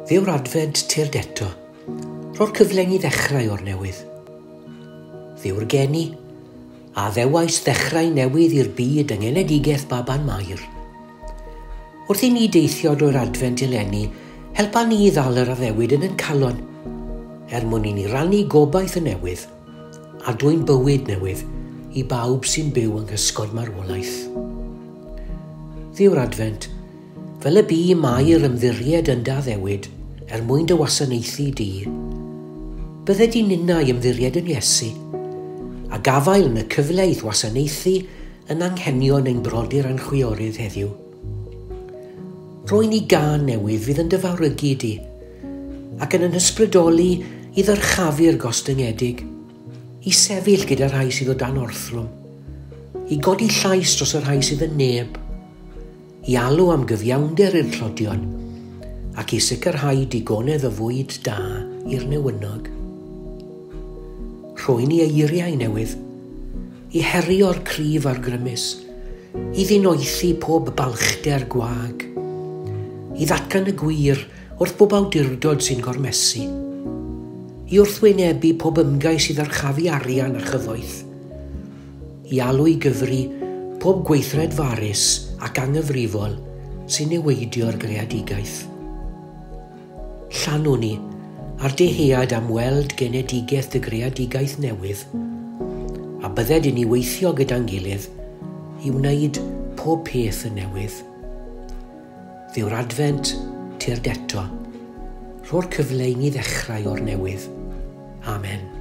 Fe yw'r adfed tyrd eto, ro'r cyfle i ddechrau o'r newydd. Fe yw'r geni, a ddewais ddechrau newydd i'r byd yng ngenedigaeth Baban Mair. Wrth i ni deithio drwy'r adfed eleni, helpa ni i ddal yr addewid yn calon, mwyn i ni rannu gobaith y newydd, a dwy'n bywyd newydd i bawb sy'n byw yng nghysgod marwolaeth. Fe yw'r adfent, fel y bu Mair ymddiried yn da ddewid mwyn dy wasanaethu di. Bydde di'n ninnau ymddiried yn Iesu, a gafael yn y cyfleith wasanaethu yn anghenion ein brodyr a'n chwiorydd heddiw. Rwy'n i gan newydd fydd yn dyfawrygu di, ac yn ysbrydoli i ddyrchafu'r gostyngedig, i sefyll gyda'r rhai sydd o dan orthlwm, i godi llais dros y rhai sydd yn neb, i alw am gyfiawnder i'r clodion, ac i sicrhau digonedd o fwyd da i'r newynog. Rwy'n i eiriau newydd, i herio'r cryf a'r grymus, i ddinoethi pob balchder gwag, i ddatgan y gwir wrth bob awdurdod sy'n gormesu, i wrthwynebu pob ymgais i ddarchafu arian a chyfoeth, i alw i gyfri pob gweithred farus ac anghyfrifol sy'n newidio'r greadigaeth. Llanw ni ar dehead am weld genedigaeth y greadigaeth newydd, a bydded i ni weithio gyda'n gilydd i wneud pob peth yn newydd. Fe yw'r adfent tyrd eto, ro'r cyfle i ni ddechrau o'r newydd. Amen.